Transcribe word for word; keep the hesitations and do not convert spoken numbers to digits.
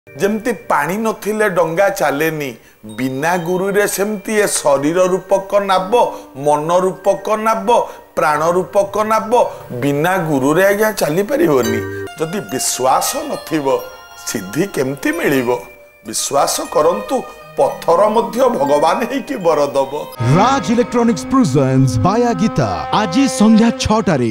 जमती पानी नथिले डंगा चलेनी बिना गुरु रे सेमती ए शरीर रूपक नाब मन रूपक नाब प्राण रूपक नाब बिना गुरु रे आज्ञा चली परिबनी। जदि विश्वास नथिबो सिद्धि केमती मिलिबो? विश्वास करंतु पत्थर मध्य भगवान ही की बर दब। राज इलेक्ट्रॉनिक्स प्रेजेंट्स बाया गीता आज संध्या छह टारे।